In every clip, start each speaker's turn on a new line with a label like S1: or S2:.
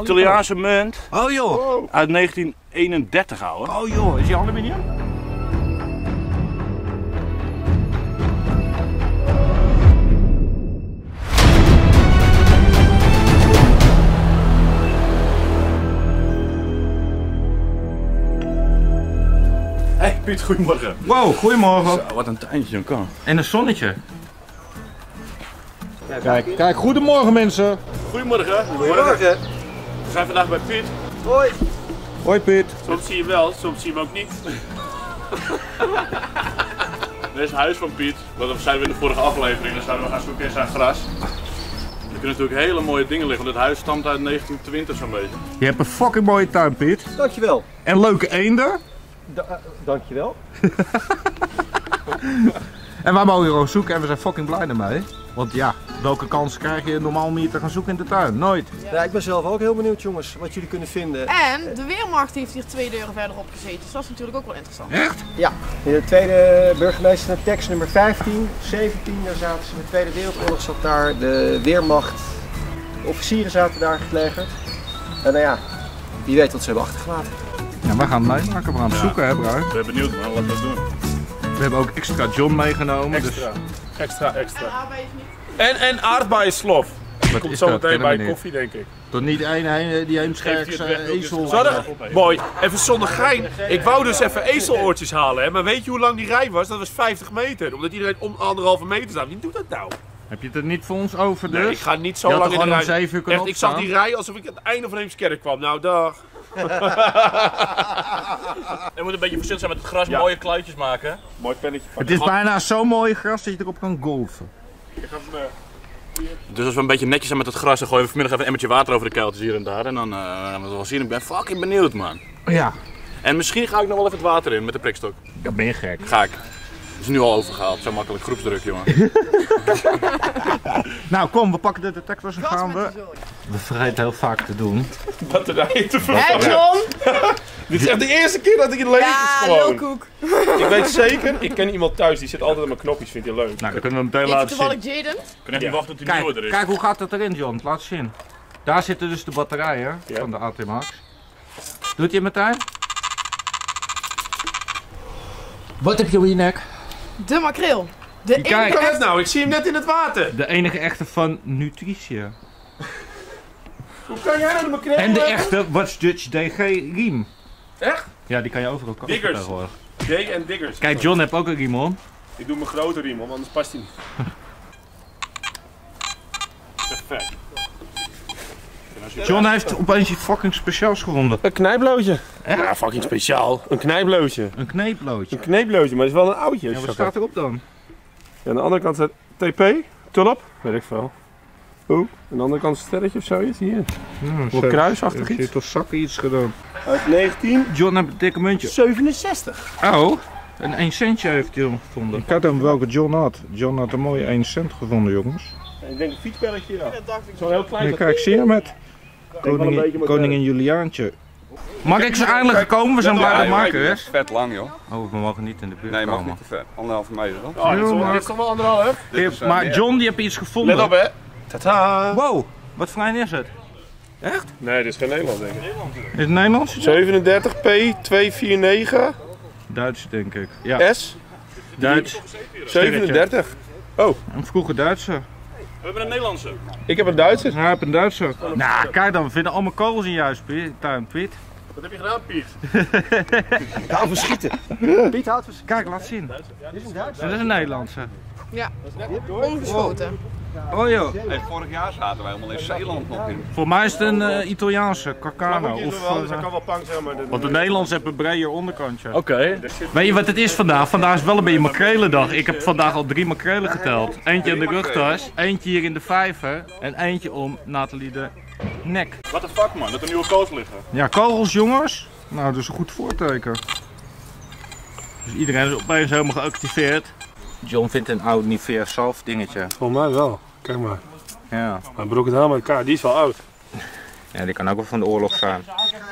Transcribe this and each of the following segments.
S1: Italiaanse munt.
S2: Oh joh.
S1: Uit 1931 ouwe.
S2: Oh joh, is die aluminium?
S1: Hey Piet, goedemorgen.
S2: Wow, goedemorgen.
S1: Zo, wat een tuintje kan.
S2: En een zonnetje. Kijk, goedemorgen mensen.
S1: Goedemorgen.
S3: Goedemorgen.
S1: We zijn vandaag bij Piet.
S3: Hoi.
S2: Hoi Piet.
S1: Soms zie je hem wel, soms zie je hem ook niet. Dit is het huis van Piet. Dat zijn we in de vorige aflevering. Dan zouden we gaan zoeken in zijn gras. Er kunnen natuurlijk hele mooie dingen liggen, want dit huis stamt uit 1920 zo'n beetje.
S2: Je hebt een fucking mooie tuin Piet.
S3: Dankjewel.
S2: En leuke eenden.
S3: Dankjewel.
S2: En wij mogen gewoon zoeken en we zijn fucking blij ermee. Want ja, welke kans krijg je normaal om hier te gaan zoeken in de tuin? Nooit.
S3: Ja, ik ben zelf ook heel benieuwd jongens, wat jullie kunnen vinden.
S4: En de Weermacht heeft hier 2 deuren verderop gezeten, dus dat is natuurlijk ook wel interessant.
S2: Echt?
S3: Ja, in de tweede burgemeester naar tekst nummer 15, 17, daar zaten ze in de Tweede Wereldoorlog zat daar de Weermacht. De officieren zaten daar gelegerd. En nou ja, wie weet wat ze hebben achtergelaten.
S2: Ja, wij gaan het meemaken, we gaan het zoeken hè Bruin.
S1: Ik ben benieuwd man, laten we dat doen.
S2: We hebben ook extra John meegenomen.
S5: Extra. Extra.
S4: En aardbeien niet.
S5: En aardbeienslof. Dat komt
S2: is
S5: zo
S2: dat?
S5: meteen
S2: Kennen we
S5: bij
S2: niet.
S5: koffie, denk ik.
S2: Tot niet die heemscherkse ezel.
S5: Mooi. Even zonder gein. Ik wou dus even ezeloortjes halen, hè. Maar weet je hoe lang die rij was? Dat was 50 meter. Omdat iedereen om 1,5 meter staat. Wie doet dat nou?
S2: Heb je het er niet voor ons over dus?
S5: Nee, ik ga niet zo
S2: Je had
S5: lang
S2: er
S5: in de
S2: gewoon
S5: rij.
S2: om 7 uur kunnen
S5: Echt, ik zag
S2: opstaan.
S5: die rij alsof ik aan het einde van Heemskerk kwam. Nou, dag.
S1: Er moet een beetje verschil zijn met het gras,
S5: Ja.
S1: mooie kluitjes maken.
S5: Mooi pennetje.
S2: Het is bijna zo'n mooi gras dat je erop kan golfen.
S1: Dus als we een beetje netjes zijn met het gras, dan gooien we vanmiddag even een emmertje water over de kuiltjes hier en daar. En dan gaan we het wel zien. Ik ben fucking benieuwd man.
S2: Ja,
S1: En misschien ga ik nog wel even het water in met de prikstok.
S2: dat ben je gek.
S1: Ga ik. Is nu al overgehaald, zo makkelijk groepsdruk jongen.
S2: Nou kom, we pakken de detectors en
S4: Gas
S2: gaan
S4: met
S2: we.
S4: de zorg.
S2: We vergeten heel vaak te doen.
S5: Batterijen te
S4: Hé
S5: vervangen.
S4: John?
S5: Dit is echt de eerste keer dat ik in leven
S4: Ja,
S5: gewoon.
S4: lulkoek.
S5: Ik weet zeker, ik ken iemand thuis die zit altijd aan mijn knopjes, vindt hij leuk.
S2: Nou, dan kunnen we meteen
S4: Heet je
S2: laten zien.
S4: toevallig Jaden?
S1: Ik kan echt niet wachten tot die nieuwe er
S2: Kijk,
S1: is.
S2: kijk hoe gaat het erin John, laat zien. Daar zitten dus de batterijen
S5: Ja.
S2: van de AT Max. Doet hij meteen? Wat heb je op je nek?
S4: De makreel. De
S2: Kijk.
S4: enige
S5: Kijk nou, ik zie hem net in het water.
S2: De enige echte van Nutritia.
S5: Hoe kan jij nou de makreel
S2: En de
S5: hebben?
S2: echte Watch Dutch DG riem.
S5: Echt?
S2: Ja, die kan je overal kopen
S5: Diggers.
S2: tegenwoordig.
S5: D en Diggers.
S2: Kijk, John heeft ook een riem om.
S5: Ik doe mijn grote riem om, anders past hij niet.
S1: Perfect.
S2: John heeft opeens iets fucking speciaals gevonden.
S5: Een knijploodje. Ja, fucking speciaal. Een knijploodje.
S2: Een kneeploodje.
S5: Een knijploodje, maar het is wel een oudje.
S2: Ja, wat staat erop dan?
S5: Ja, aan de andere kant staat TP, tulp, weet ik veel. Oeh, aan de andere kant een sterretje of zoiets, hier.
S2: Ja,
S5: Wat kruisachtig
S2: iets.
S5: iets.
S2: Toch zakken iets gedaan.
S5: Uit 1967.
S2: John heeft een dikke muntje. Oh, een 1 centje heeft John gevonden. Kijk dan welke John had. John had een mooie 1 cent gevonden, jongens.
S5: Ik denk een fietsbelletje, ja. Zo heel klein.
S2: Ja, kijk, zie je met
S5: wel een beetje met
S2: koningin Juliaantje. Mag ik ze eindelijk gekomen? We zijn blij dat maken
S6: Het
S2: is.
S6: is vet lang joh.
S2: Oh, we mogen niet in de buurt
S6: Nee, mag
S2: komen.
S6: niet te ver. 1,5 meter dan.
S5: Oh, dit is toch wel anderhalf?
S2: Maar John die heeft iets gevonden.
S5: Let op hè. Tata.
S2: Wow, wat voor een is het?
S5: Nee, dit is geen Nederland denk ik.
S2: Is het Nederlands?
S5: 37 P249
S2: Duits denk ik. Ja,
S5: S
S2: Duits.
S5: 37.
S2: Een vroege Duitser.
S1: We hebben een Nederlandse.
S5: Ik heb een Duitser.
S2: Ja, ik heb een Duitser. Nou, kijk dan, we vinden allemaal kogels in jouw tuin, Piet.
S1: Wat heb je gedaan Piet?
S3: Ik hou van schieten. Piet houdt van schieten.
S2: Kijk, laat zien.
S3: Dit is een Duits.
S2: Dat is een Nederlandse.
S4: Ja, ongeschoten.
S2: Oh joh,
S6: Hey, vorig jaar zaten wij helemaal in Zeeland nog in.
S2: voor mij is het een Italiaanse, Carcano.
S5: Hij kan wel pang zijn, maar...
S2: Want de Nederlands hebben een breder onderkantje.
S1: Oké.
S2: Weet je wat het is vandaag? Vandaag is wel een beetje makrelendag. Ik heb vandaag al 3 makrelen geteld. Eentje in de rugtas, eentje hier in de vijver en eentje om Nathalie de nek.
S1: What the fuck man, dat er nieuwe kogels liggen.
S2: Ja, kogels jongens. Nou, dat is een goed voorteken. Dus iedereen is opeens helemaal geactiveerd. John vindt een oud Nivea Salf dingetje.
S5: Volgens mij wel. Kijk maar.
S2: Ja.
S5: Mijn broek het helemaal in elkaar. Die is wel oud.
S2: Ja, die kan ook wel van de oorlog zijn.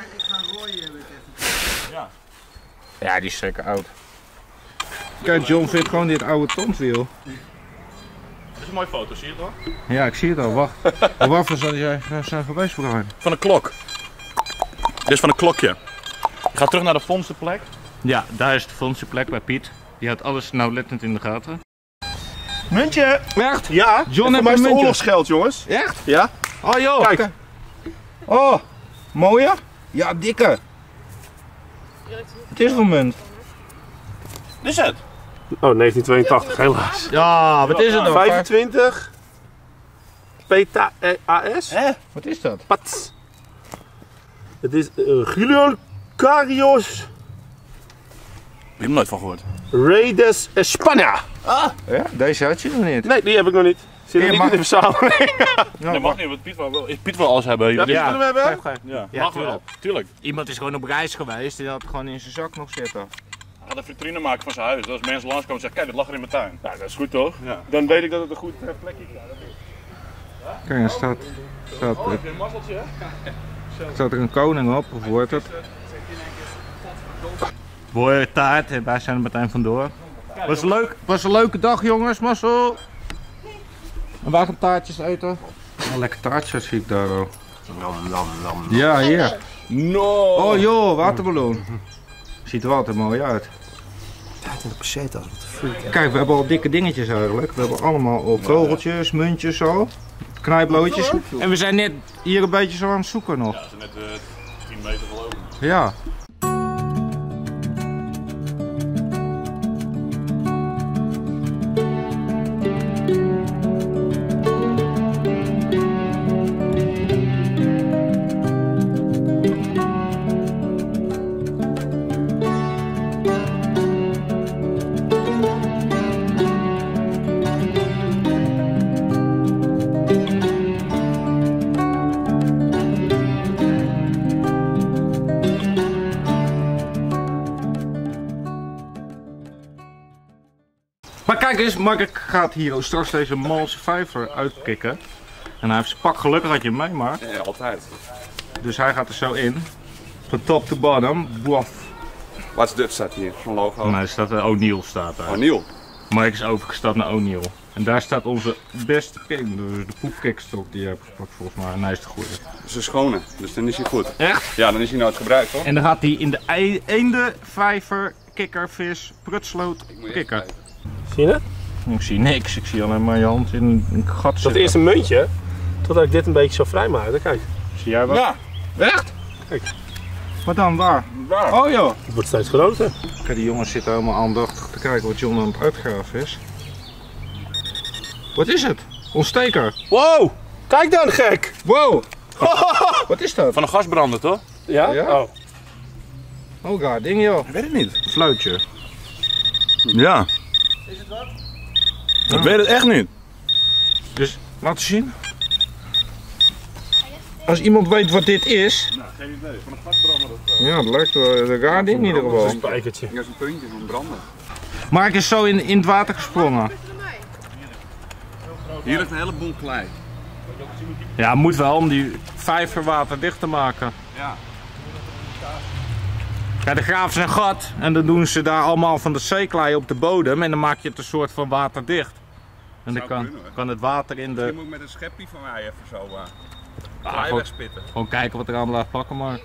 S2: Ja, die is zeker oud. Kijk, John vindt gewoon dit oude tandwiel.
S1: een mooie foto, zie je het wel?
S2: Ja, ik zie het al. Wacht. Waarvoor zou jij zijn geweest, Brian?
S1: Van een klok. Dit is van een klokje. Je gaat terug naar de vondstenplek.
S2: Ja, daar is de vondstenplek bij Piet. Die houdt alles nauwlettend in de gaten.
S5: Muntje!
S2: Echt?
S5: Ja,
S2: John heeft
S5: mij
S2: een
S5: is het
S2: muntje.
S5: oorlogsgeld, jongens.
S2: Echt?
S5: Ja?
S2: Oh joh.
S5: Kijk.
S2: Oh, mooie? Ja, dikke. Het is voor munt.
S1: Dit is het.
S5: Oh, 1982, helaas.
S2: Ja, wat is het dan?
S5: 25. PTAS.
S2: Hè? Wat is dat?
S5: Pat. Het is Julian Carios
S1: Ik heb er nooit van gehoord.
S5: Reyes España.
S2: Ja, deze had je nog niet.
S5: Nee, die heb ik nog niet. Zit er niet in de verzameling.
S1: Nee, mag niet, want Piet wil, Piet wil alles hebben.
S5: Ja, die
S2: Ja.
S5: kunnen we hebben.
S1: Ja,
S2: Ja,
S1: mag
S2: tuurlijk.
S1: wel. Tuurlijk.
S2: Iemand is gewoon op reis geweest en die had het gewoon in zijn zak nog zitten.
S1: Hij gaat een vitrine maken van zijn huis. Dat als mensen langskomen en zeggen, kijk, dit lag er in mijn tuin.
S5: Nou, dat is goed toch?
S1: Ja.
S5: Dan weet ik dat het een goed plekje is.
S2: Kijk, er staat
S1: Een mazzeltje, hè?
S2: er een koning op, of wordt het? Mooie taart en wij zijn er meteen vandoor. Was een leuke dag, jongens, Marcel. En waar gaan taartjes eten? Oh, lekker taartjes zie ik daar ook. Ja, hier.
S1: No!
S2: Oh joh, waterballon. Ziet er wel altijd mooi uit. Kijk, we hebben al dikke dingetjes eigenlijk. We hebben allemaal al kogeltjes, muntjes zo. Knijploodjes. En we zijn net hier een beetje zo aan het zoeken nog.
S1: Ja, ze net 10 meter gelopen.
S2: Ja. Maar kijk eens, Mark gaat hier straks deze Malse vijver uitkikken. En hij heeft zijn pak, gelukkig had je hem mee, Mark.
S6: Ja, altijd.
S2: Dus hij gaat er zo in. Van top to bottom. Boaf.
S6: What's Dutch staat hier, zo'n logo.
S2: Nee, staat O'Neill staat daar.
S6: Oh, Niel.
S2: Mark is overgestapt naar O'Neill. En daar staat onze beste king, dus de poepkikstok die je hebt gepakt volgens mij. En hij is de goede.
S6: Dat is een schone, dus dan is hij goed.
S2: Echt?
S6: Ja, dan is hij nooit gebruikt, toch?
S2: En dan gaat hij in de eenden, vijver, kikker, vis, prutsloot, kikker.
S5: Zie je het?
S2: Ik zie niks, ik zie alleen maar je hand in een gat
S5: Dat
S2: zitten.
S5: eerste muntje, totdat ik dit een beetje zo vrijmaakte. Kijk,
S2: Zie jij wat?
S1: Ja,
S2: Echt?
S5: Kijk.
S2: Wat dan, waar?
S1: waar?
S2: Oh joh.
S5: het wordt steeds groter.
S2: Kijk, die jongens zitten helemaal aandachtig te kijken wat John aan het uitgraven is. Wat is het? Ontsteker.
S5: Wow! Kijk dan, gek!
S2: Wow. Wat is dat?
S1: Van een gasbrander, toch?
S5: Ja?
S2: Ja?
S5: Oh.
S2: Oh god, ding joh.
S1: Ik weet het niet.
S2: Fluitje.
S1: Ja. Is het wat? Ik weet het echt niet.
S2: Dus, laat eens zien. Als iemand weet wat dit is.
S1: Nou, geen idee. Van een gasbrander of zo.
S2: Ja, het lijkt wel een raar ding in ieder geval.
S5: Een spijkertje.
S6: Ja, zo'n puntje van branden.
S2: Mark is zo in het water gesprongen.
S6: Hier ligt een heleboel klei.
S2: Ja, moet wel om die vijver waterdicht te maken.
S6: Ja.
S2: Ja, de graven ze een gat en dan doen ze daar allemaal van de zeeklei op de bodem en dan maak je het een soort van waterdicht. En dan
S6: Zou kunnen, hoor.
S2: kan het water in
S6: Je
S2: de...
S6: moet met een schepje van mij even zo
S2: Ah,
S6: klei
S2: gewoon,
S6: wegspitten.
S2: gewoon kijken wat er aan blijft plakken, Mark.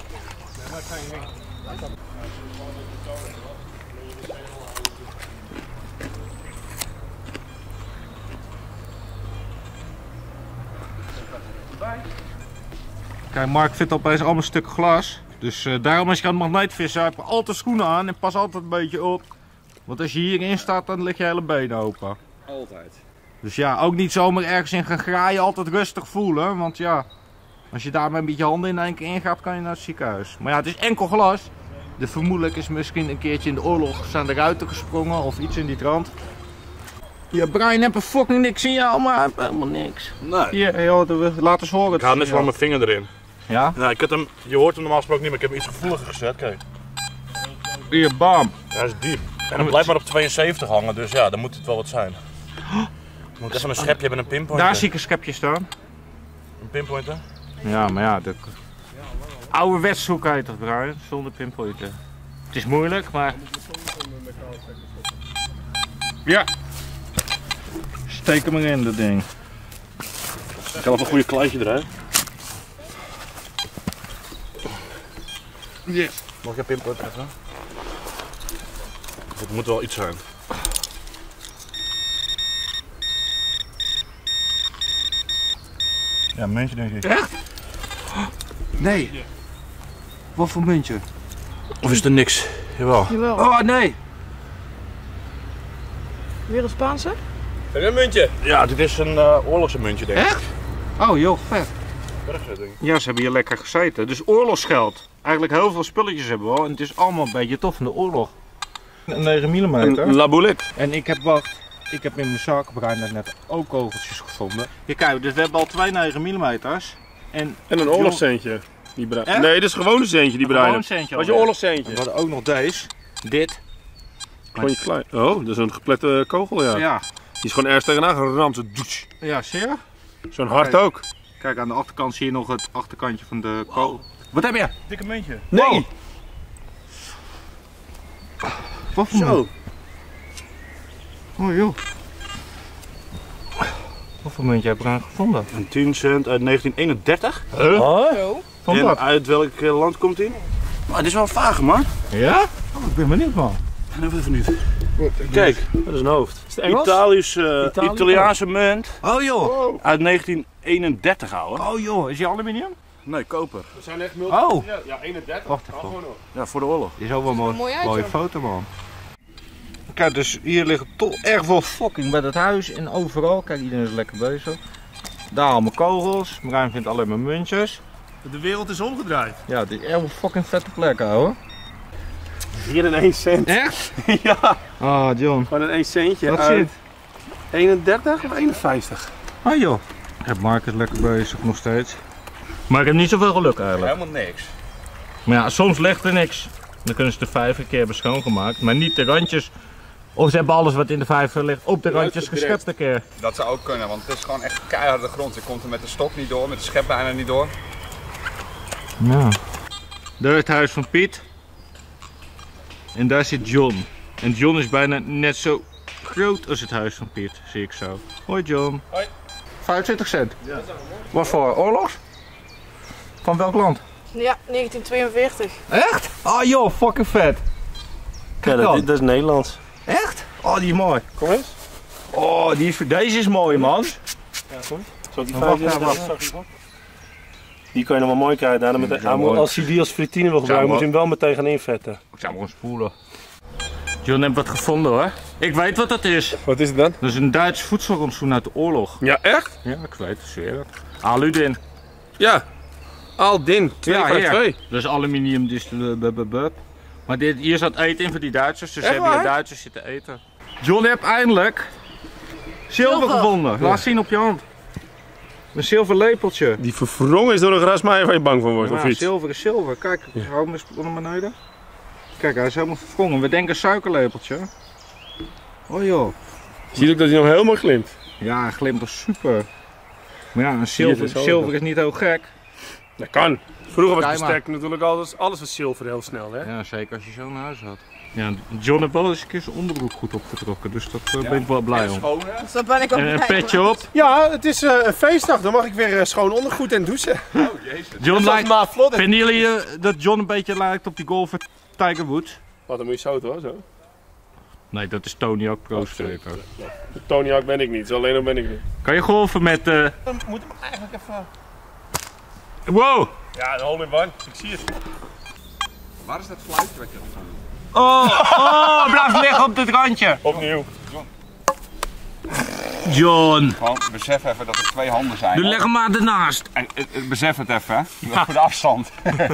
S2: Kijk, Mark vindt opeens allemaal stukken glas. Dus daarom als je aan het magneetvissen heb je altijd schoenen aan en pas altijd een beetje op. Want als je hierin staat, dan lig je hele benen open.
S6: Altijd.
S2: Dus ja, ook niet zomaar ergens in gaan graaien, altijd rustig voelen. Want ja, als je daar met een beetje handen in één keer ingaat, kan je naar het ziekenhuis. Maar ja, het is enkel glas. De vermoedelijk is misschien een keertje in de oorlog zijn de ruiten gesprongen of iets in die trant. Ja, Brian heeft er fucking niks in jou, maar hij heeft helemaal niks.
S1: Nee.
S2: Hier, joh, laat eens horen.
S1: Ik haal net van mijn vinger erin.
S2: Ja?
S1: Nou, ik heb hem, je hoort hem normaal gesproken niet, maar ik heb hem iets gevoeliger gezet. Kijk.
S2: Hier, bam.
S1: Hij is diep. En hij blijft maar op 72 hangen, dus ja, dan moet het wel wat zijn. Moet even een schepje hebben en een pinpointer.
S2: Daar zie ik een schepje staan.
S1: Een pinpointer.
S2: Ja, maar ja, de ouderwets zoek heet toch, Brian? Zonder pinpointer. Het is moeilijk, maar... Ja. steek hem erin, dat ding.
S1: Ik kan op een goede kluitje eruit.
S2: Yes.
S1: Mag ik een pinpoint even? Het moet wel iets zijn. Ja, een muntje denk ik.
S2: Echt? Nee. Wat voor muntje?
S1: Of is het er niks? Jawel.
S4: Jawel.
S2: Oh nee.
S4: Weer een Spaanse?
S5: Heb je een muntje?
S1: Ja, dit is een oorlogsmuntje denk ik.
S2: Echt? Oh joh, vet.
S1: Bergzetting.
S2: Ja, ze hebben hier lekker gezeten. Dus oorlogsgeld. Eigenlijk heel veel spulletjes hebben we al. En het is allemaal een beetje tof van de oorlog. Een 9 mm.
S5: Een laboulet.
S2: En ik heb ik heb in mijn zak, Brian heeft net ook kogeltjes gevonden. Hier kijk, dus we hebben al 2 9 mm's. En
S5: En een oorlogscentje. Die
S2: Echt?
S5: Nee, dit is gewoon een centje die
S2: Gewoon
S5: Brian.
S2: een centje
S5: Wat je
S2: alweer.
S5: oorlogscentje?
S2: We hadden ook nog deze. Dit.
S5: Gewoon je klein. Oh, dat is een geplette kogel, ja.
S2: Ja.
S5: Die is gewoon ergens tegenaan geramd. Zo douche.
S2: Ja, zie je?
S5: Zo'n hart
S2: Oké.
S5: ook.
S2: Kijk, aan de achterkant zie je nog het achterkantje van de kogel. Wat heb je?
S1: Dikke muntje.
S5: Nee.
S2: Wat voor
S1: Zo.
S2: Oh joh. Wat voor muntje heb je eraan gevonden?
S1: Een 10 cent uit 1931.
S4: Zo.
S2: Van
S1: En
S2: wat?
S1: uit welk land komt hij? Maar het is wel vaag man.
S2: Ja? Oh, ik ben benieuwd man.
S1: En even niet. Kijk,
S5: Dat is een hoofd. Is het Engels?
S1: Italiaanse munt
S2: Oh joh.
S1: uit 1931 ouwe.
S2: Oh joh, is die aluminium?
S1: Nee, koper.
S5: We zijn echt
S2: Oh.
S5: Ja, 31.
S2: Wacht even.
S1: Ja, voor de oorlog.
S2: Die is ook wel
S4: er mooi uit,
S2: mooie
S4: joh.
S2: foto man. Kijk, dus hier ligt toch erg veel fucking bij het huis en overal. Kijk, iedereen is lekker bezig. Daar allemaal kogels. Marijn vindt alleen maar muntjes.
S5: De wereld is omgedraaid.
S2: Ja, het is echt een fucking vette plek, ouwe.
S5: Hier een 1 cent.
S2: Echt?
S5: Ja,
S2: Ah, John.
S5: gewoon een 1 centje.
S2: Wat
S5: uit
S2: zit?
S5: 31 of 51?
S2: Ah joh. Mark is lekker bezig nog steeds. Maar ik heb niet zoveel geluk eigenlijk.
S6: Helemaal niks.
S2: Maar ja, soms ligt er niks. Dan kunnen ze de vijver een keer hebben schoongemaakt. Maar niet de randjes. Of ze hebben alles wat in de vijver ligt op de randjes geschept een keer.
S6: Dat zou ook kunnen, want het is gewoon echt keiharde grond. Je komt er met de stok niet door, met de schep bijna niet door.
S2: Ja. Daar is het huis van Piet. En daar zit John. En John is bijna net zo groot als het huis van Piet, zie ik zo. Hoi John.
S5: Hoi.
S2: 25 cent. Ja. Wat voor oorlogs? Van welk land?
S4: Ja, 1942.
S2: Echt? Oh joh, fucking vet. Kijk dan.
S5: Dat is Nederlands.
S2: Echt? Oh, die is mooi.
S5: Kom eens.
S2: Oh, deze is mooi man.
S5: Zal ik die
S2: Wacht,
S5: 25
S2: wacht.
S5: Die kan je nog wel mooi krijgen. Daarna met
S2: Ja, mooi.
S5: als hij die als fritine wil gebruiken, moet je hem wel meteen gaan invetten.
S2: Ik zou hem gewoon spoelen. John heeft wat gevonden hoor. Ik weet wat dat is.
S5: Wat is het dan?
S2: Dat is een Duits voedselrantsoen uit de oorlog.
S5: Ja, echt?
S2: Ja, ik weet het, zweer het. Aludin.
S5: Ja. Aldin, 2
S2: Ja,
S5: van
S2: hier.
S5: 2.
S2: Dat is aluminium, dus maar hier zat eten in voor die Duitsers, dus
S5: Echt
S2: hebben hier
S5: waar?
S2: Duitsers zitten eten. John heeft eindelijk zilver gevonden. Laat zien op je hand. Een zilver lepeltje.
S5: Die verwrongen is door een grasmaaier waar je bang van wordt, of
S2: Ja,
S5: iets?
S2: zilver is zilver. Kijk, hou hem eens onder beneden. Kijk, hij is helemaal verwrongen. We denken een suikerlepeltje. Oh joh.
S5: Zie je ook dat hij nog heel mooi glimt?
S2: Ja, hij glimt er super. Maar ja, een
S5: Zie je het
S2: zilver,
S5: zo?
S2: zilver is niet heel gek.
S5: Dat kan. Vroeger was
S2: Kijk
S5: het
S2: maar.
S5: bestek natuurlijk alles was zilver heel snel, hè?
S2: Ja, zeker als je zo'n huis had. Ja, John heeft wel eens een keer zijn onderbroek goed opgetrokken, dus dat ben ik wel blij om.
S6: Schoon hè?
S4: Dus daar ben ik ook
S2: En een
S4: blij
S2: petje
S4: mee.
S2: op.
S5: Ja, het is een feestdag. Dan mag ik weer schoon ondergoed en douchen.
S6: Oh jezus.
S2: John lijkt,
S5: maat vlot.
S2: vinden jullie dat John een beetje lijkt op die golfer Tiger Woods?
S5: Wat, dan moet je zo toch? Zo.
S2: Nee, dat is Tony ook pro skater.
S5: Tony Hawk ben ik niet, zo alleen nog ben ik niet.
S2: Kan je golfen met...
S5: Dan moet hem eigenlijk even...
S2: Wow!
S5: Ja, een hole in one. Ik zie het.
S6: Waar is dat fluitje wat je hebt gevonden?
S2: Oh, blijf liggen op dit randje.
S5: Opnieuw.
S2: John,
S6: Gewoon besef even dat er 2 handen zijn.
S2: doe leg hem maar ernaast.
S6: En besef het even, hè? Ja. Voor de afstand.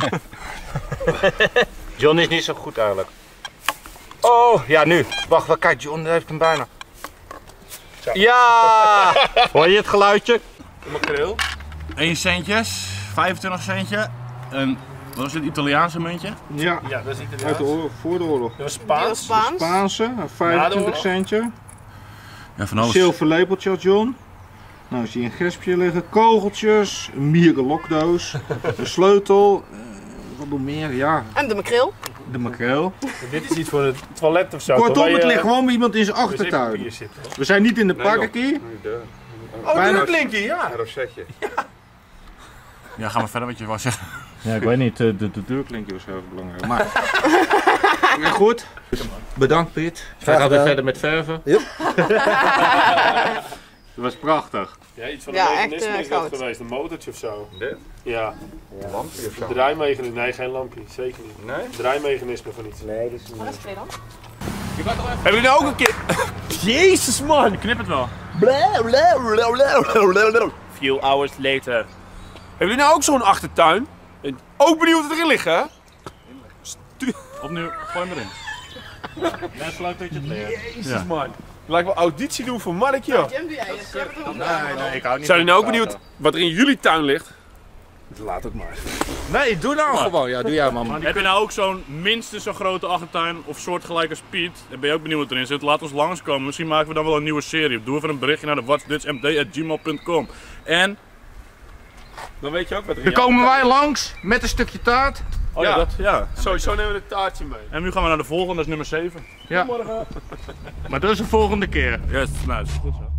S2: John is niet zo goed eigenlijk. Oh, ja nu. Wacht, kijk, John heeft hem bijna.
S5: Zo.
S2: Ja! Hoor je het geluidje?
S5: Makreel.
S1: 1 centjes, 25 centje. Een, wat is het, Italiaanse muntje?
S2: Ja,
S5: Ja, dat is niet
S2: uit de oorlog, voor de oorlog.
S5: Dat was
S4: Die was
S5: Spaans.
S4: Spaans.
S2: Spaanse, een
S5: Na de
S2: 25
S5: oorlog?
S2: centje.
S1: Ja, van alles.
S2: Zilver lepeltje had John. Nou zie je een gespje liggen, kogeltjes, een mierenlokdoos, een sleutel, wat nog meer, ja.
S4: En de makreel.
S2: de makreel.
S5: Dit is iets voor het toilet of zo.
S2: Kortom, het ligt gewoon bij iemand in zijn achtertuin.
S5: Zitten.
S2: We zijn niet in de pakkenkie.
S5: Oh, deurklinkie, ja.
S6: Een rosetje.
S1: Ja, gaan we verder wat je wou zeggen.
S2: Ja, ik weet niet, de deurklinkje was heel belangrijk. Maar, maar goed, bedankt Piet. Wij gaan weer verder met verven.
S3: Yep.
S2: Dat was prachtig.
S5: Ja, iets van
S4: Ja,
S5: een
S4: echt,
S5: mechanisme is
S4: goud.
S5: dat geweest, een motortje of zo.
S6: Dit?
S5: Ja,
S6: Een lampje of zo?
S5: draaimechanisme, nee geen lampje, zeker niet.
S6: Nee?
S5: Draaimechanisme van iets.
S3: Nee, dat is niet.
S4: Wat is het dan?
S5: Hebben jullie nou ook een keer... Jezus man!
S1: Knip het wel.
S5: Few hours later. Hebben jullie nou ook zo'n achtertuin? En ook benieuwd wat erin ligt, hè?
S1: Opnieuw, gooi hem erin. Net zo lang dat je het leert.
S5: Jezus man. Lijkt wel auditie doen voor Mark, joh.
S4: Jim, doe jij het? Jij hebt het ook
S2: Nee, ik hou niet.
S5: Zijn jullie nou ook benieuwd wat er in jullie tuin ligt? Laat het maar.
S2: Nee, doe nou gewoon. Ja, doe jij man.
S1: Heb je nou ook zo'n minstens zo'n grote achtertuin of soortgelijk als Piet? Dan ben je ook benieuwd wat erin zit. Laat ons langskomen. Misschien maken we dan wel een nieuwe serie. Doe even een berichtje naar de whatsdutchmd@gmail.com. En
S5: Dan weet je ook wat erin
S2: Dan komen wij langs met een stukje taart.
S1: oh ja,
S5: Ja.
S1: dat ja.
S5: Sowieso nemen we een taartje mee.
S1: En nu gaan we naar de volgende, dat is nummer 7.
S2: Ja. Maar dat is de volgende keer.
S1: Yes, nou, is goed zo.